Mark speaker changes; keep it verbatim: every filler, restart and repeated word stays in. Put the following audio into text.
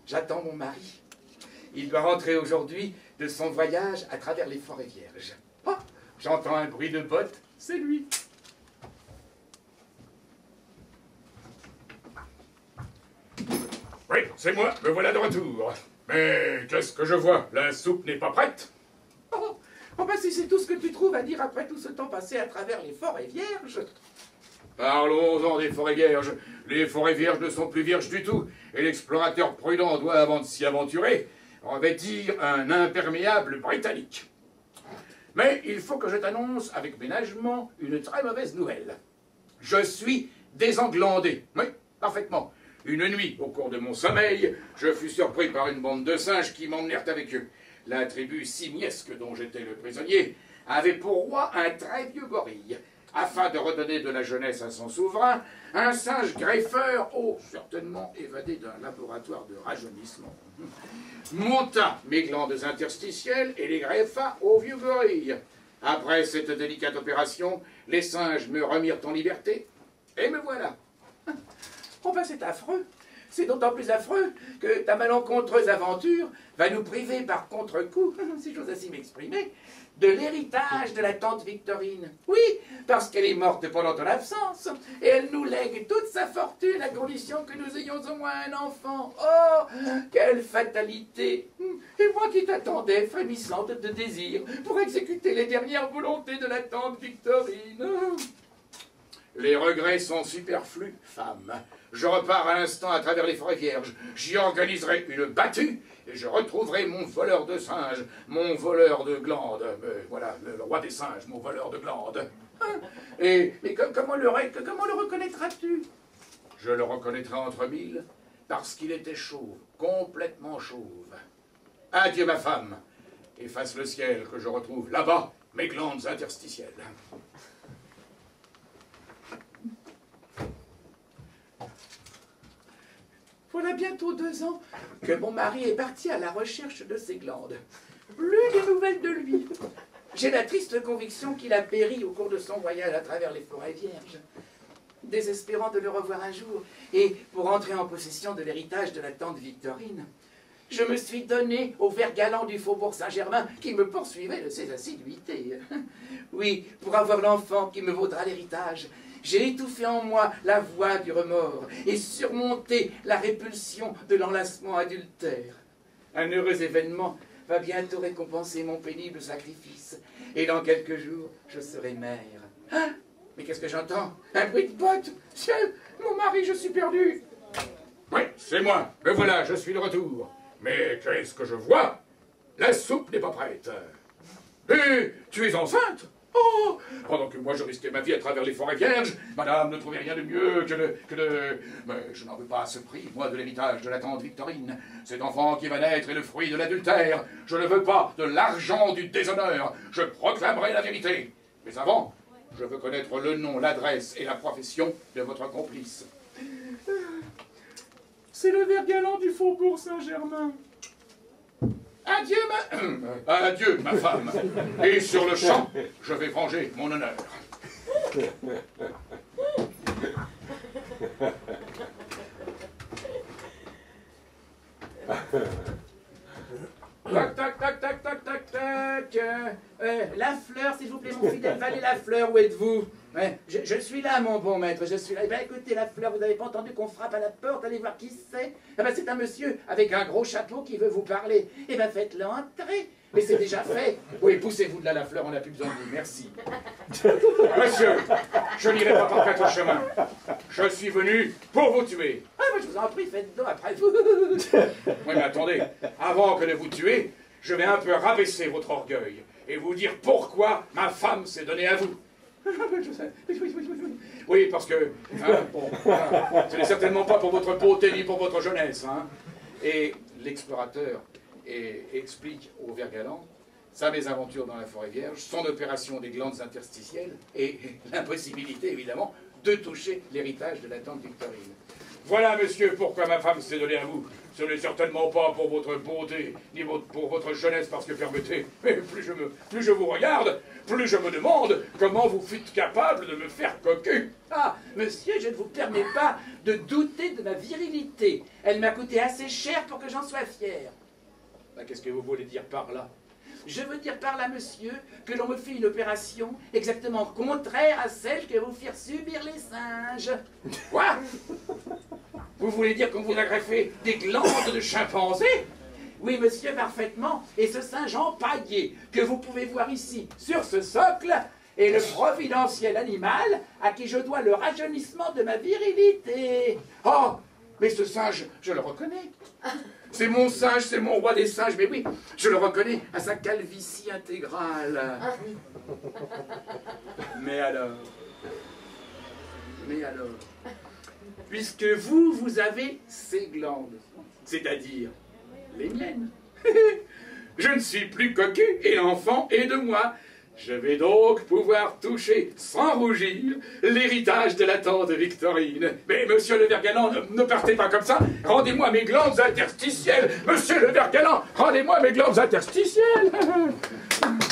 Speaker 1: j'attends mon mari. Il doit rentrer aujourd'hui de son voyage à travers les forêts vierges. Oh, j'entends un bruit de bottes, c'est lui.
Speaker 2: Oui, c'est moi, me voilà de retour. Mais qu'est-ce que je vois? La soupe n'est pas prête?
Speaker 1: Oh, oh ben si c'est tout ce que tu trouves à dire après tout ce temps passé à travers les forêts vierges.
Speaker 2: Parlons-en des forêts vierges. Les forêts vierges ne sont plus vierges du tout, et l'explorateur prudent doit, avant de s'y aventurer, revêtir un imperméable britannique. Mais il faut que je t'annonce avec ménagement une très mauvaise nouvelle. Je suis désenglandé. Oui, parfaitement. Une nuit, au cours de mon sommeil, je fus surpris par une bande de singes qui m'emmenèrent avec eux. La tribu simiesque dont j'étais le prisonnier avait pour roi un très vieux gorille. Afin de redonner de la jeunesse à son souverain, un singe greffeur, oh, certainement évadé d'un laboratoire de rajeunissement, monta mes glandes interstitielles et les greffa au vieux gorille. Après cette délicate opération, les singes me remirent en liberté, et me voilà.
Speaker 1: Oh ben c'est affreux. C'est d'autant plus affreux que ta malencontreuse aventure va nous priver par contre-coup, si j'ose ainsi m'exprimer, de l'héritage de la tante Victorine. Oui, parce qu'elle est morte pendant ton absence, et elle nous lègue toute sa fortune à condition que nous ayons au moins un enfant. Oh, quelle fatalité! Et moi qui t'attendais, frémissante de désir, pour exécuter les dernières volontés de la tante Victorine.
Speaker 2: Les regrets sont superflus, femme. Je repars à l'instant à travers les forêts vierges. J'y organiserai une battue et je retrouverai mon voleur de singes, mon voleur de glandes. Euh, voilà, le, le roi des singes, mon voleur de glandes.
Speaker 1: Hein? Et mais com comment le, comment le reconnaîtras-tu?
Speaker 2: Je le reconnaîtrai entre mille parce qu'il était chauve, complètement chauve. Adieu ma femme, et fasse le ciel que je retrouve là-bas mes glandes interstitielles.
Speaker 1: Voilà bientôt deux ans que mon mari est parti à la recherche de ses glandes. Plus de nouvelles de lui. J'ai la triste conviction qu'il a péri au cours de son voyage à travers les forêts vierges. Désespérant de le revoir un jour, et pour entrer en possession de l'héritage de la tante Victorine, je me suis donné au ver galant du faubourg Saint-Germain qui me poursuivait de ses assiduités. Oui, pour avoir l'enfant qui me vaudra l'héritage, j'ai étouffé en moi la voix du remords et surmonté la répulsion de l'enlacement adultère. Un heureux événement va bientôt récompenser mon pénible sacrifice, et dans quelques jours, je serai mère. Ah, mais qu'est-ce que j'entends? Un bruit de bottes! Ciel, mon mari, je suis perdu!
Speaker 2: Oui, c'est moi. Me voilà, je suis de retour. Mais qu'est-ce que je vois? La soupe n'est pas prête. Et tu es enceinte? Oh! Pendant que moi je risquais ma vie à travers les forêts vierges, madame ne trouvait rien de mieux que de... que de... Mais je n'en veux pas à ce prix, moi, de l'héritage de la tante Victorine. Cet enfant qui va naître est le fruit de l'adultère. Je ne veux pas de l'argent du déshonneur. Je proclamerai la vérité. Mais avant, je veux connaître le nom, l'adresse et la profession de votre complice.
Speaker 1: C'est le ver galant du faubourg Saint-Germain.
Speaker 2: Adieu, ma... Adieu, ma femme. Et sur le champ, je vais venger mon honneur.
Speaker 1: Tac, tac, tac, tac, tac, tac, tac. Euh, la fleur, s'il vous plaît, mon fidèle valet, la fleur, où êtes-vous? Ouais, je, je suis là, mon bon maître, je suis là. Eh bien, écoutez, la fleur, vous n'avez pas entendu qu'on frappe à la porte? Allez voir qui c'est. Eh bien, c'est un monsieur avec un gros chapeau qui veut vous parler. Eh bien, faites-le entrer. Mais c'est déjà fait. Oui, poussez-vous de là, la fleur, on n'a plus besoin de vous. Merci.
Speaker 2: Monsieur, je n'irai pas par quatre chemins. Je suis venu pour vous tuer.
Speaker 1: Ah, moi, je vous en prie, faites donc après vous.
Speaker 2: Oui, mais attendez, avant que de vous tuer, je vais un peu rabaisser votre orgueil et vous dire pourquoi ma femme s'est donnée à vous. Oui, parce que, hein, bon, hein, ce n'est certainement pas pour votre beauté ni pour votre jeunesse. Hein. Et l'explorateur et, explique au ver galant sa mésaventure dans la forêt vierge, son opération des glandes interstitielles et l'impossibilité, évidemment, de toucher l'héritage de la tante Victorine. Voilà, monsieur, pourquoi ma femme s'est donnée à vous. Ce n'est certainement pas pour votre beauté, ni votre- pour votre jeunesse, parce que permettez, mais plus je, me, plus je vous regarde, plus je me demande comment vous fûtes capable de me faire cocu.
Speaker 1: Ah, monsieur, je ne vous permets pas de douter de ma virilité. Elle m'a coûté assez cher pour que j'en sois fier.
Speaker 2: Bah, qu'est-ce que vous voulez dire par là?
Speaker 1: Je veux dire par là, monsieur, que l'on me fit une opération exactement contraire à celle que vous firent subir les singes.
Speaker 2: Quoi? Vous voulez dire qu'on vous a greffé des glandes de chimpanzé?
Speaker 1: Oui, monsieur, parfaitement. Et ce singe empaillé que vous pouvez voir ici, sur ce socle, est le providentiel animal à qui je dois le rajeunissement de ma virilité.
Speaker 2: Oh, mais ce singe, je le reconnais. C'est mon singe, c'est mon roi des singes, mais oui, je le reconnais à sa calvitie intégrale. Mais alors,
Speaker 1: Mais alors, puisque vous, vous avez ces glandes,
Speaker 2: c'est-à-dire,
Speaker 1: les miennes,
Speaker 2: je ne suis plus cocu et l'enfant est de moi. Je vais donc pouvoir toucher, sans rougir, l'héritage de la tante Victorine. Mais monsieur le Vergalant, ne, ne partez pas comme ça. Rendez-moi mes glandes interstitielles. Monsieur le Vergalant, rendez-moi mes glandes interstitielles.